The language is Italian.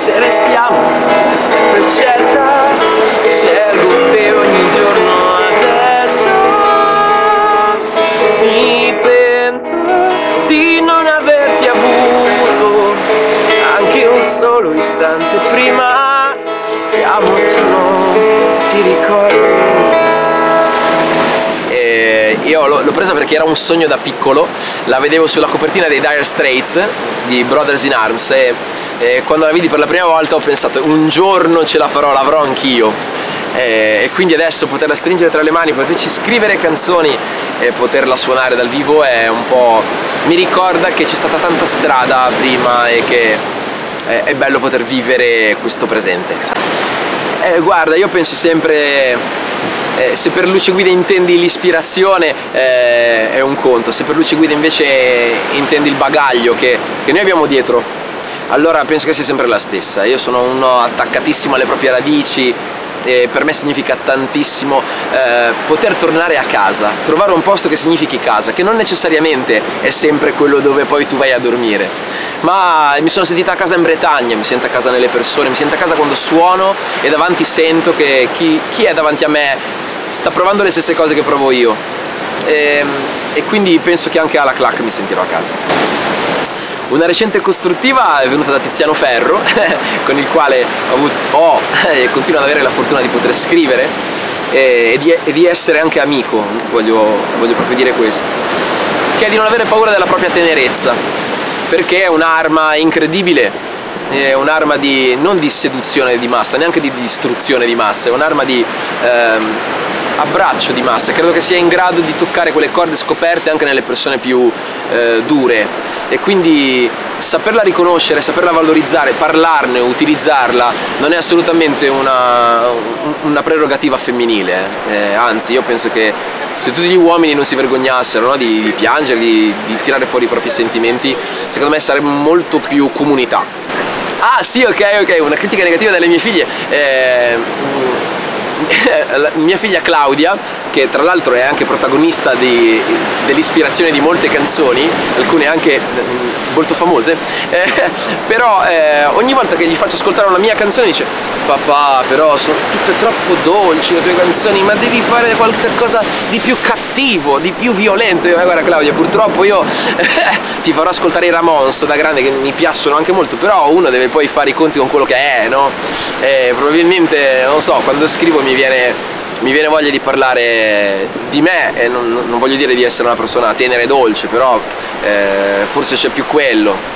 se restiamo per scelta, scelgo te ogni giorno adesso. Mi pento di non averti avuto anche un solo istante prima. Ti amo, tu non ti ricordi. Io l'ho presa perché era un sogno da piccolo, la vedevo sulla copertina dei Dire Straits di Brothers in Arms e quando la vidi per la prima volta ho pensato un giorno ce la farò, l'avrò anch'io, e quindi adesso poterla stringere tra le mani, poterci scrivere canzoni e poterla suonare dal vivo è un po'... mi ricorda che c'è stata tanta strada prima e che è bello poter vivere questo presente. Guarda, io penso sempre... se per luce guida intendi l'ispirazione è un conto, se per luce guida invece intendi il bagaglio che noi abbiamo dietro, allora penso che sia sempre la stessa. Io sono uno attaccatissimo alle proprie radici e per me significa tantissimo poter tornare a casa, trovare un posto che significhi casa, che non necessariamente è sempre quello dove poi tu vai a dormire, ma mi sono sentita a casa in Bretagna, mi sento a casa nelle persone, mi sento a casa quando suono e davanti sento che chi è davanti a me sta provando le stesse cose che provo io, e quindi penso che anche alla Clac mi sentirò a casa. Una recente costruttiva è venuta da Tiziano Ferro con il quale ho e continuo ad avere la fortuna di poter scrivere e di essere anche amico, voglio proprio dire questo, che è di non avere paura della propria tenerezza, perché è un'arma incredibile, è un'arma non di seduzione di massa, neanche di distruzione di massa, è un'arma di abbraccio di massa. Credo che sia in grado di toccare quelle corde scoperte anche nelle persone più dure, e quindi saperla riconoscere, saperla valorizzare, parlarne, utilizzarla non è assolutamente una prerogativa femminile, anzi io penso che se tutti gli uomini non si vergognassero, no, di piangere, di tirare fuori i propri sentimenti, secondo me sarebbe molto più comunità. Ah sì, ok, una critica negativa delle mie figlie. Mia figlia Claudia, che tra l'altro è anche protagonista dell'ispirazione di molte canzoni, alcune anche molto famose, però ogni volta che gli faccio ascoltare una mia canzone dice: papà, però sono tutte troppo dolci le tue canzoni, ma devi fare qualcosa di più cattivo, di più violento. Io, guarda Claudia, purtroppo io ti farò ascoltare i Ramones da grande, che mi piacciono anche molto, però uno deve poi fare i conti con quello che è, no? Probabilmente, non so, quando scrivo mi viene voglia di parlare di me, e non voglio dire di essere una persona tenera e dolce, però forse c'è più quello.